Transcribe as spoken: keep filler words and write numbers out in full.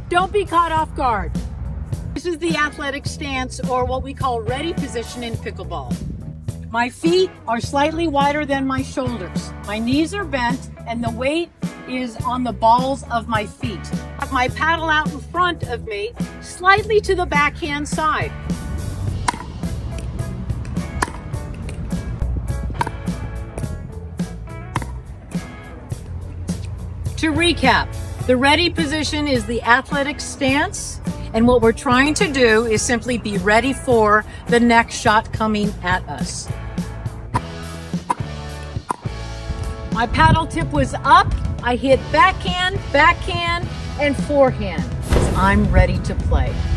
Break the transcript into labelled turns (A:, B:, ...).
A: Don't be caught off guard. This is the athletic stance, or what we call ready position in pickleball. My feet are slightly wider than my shoulders. My knees are bent and the weight is on the balls of my feet. I have my paddle out in front of me, slightly to the backhand side. To recap, the ready position is the athletic stance, and what we're trying to do is simply be ready for the next shot coming at us. My paddle tip was up. I hit backhand, backhand, and forehand. I'm ready to play.